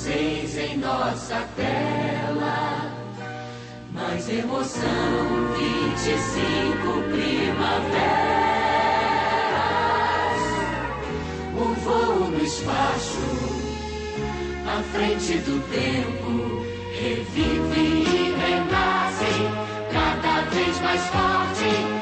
6 em nossa tela. Mais emoção, 25 primaveras. Um voo no espaço, à frente do tempo, revivem e renascem, cada vez mais forte.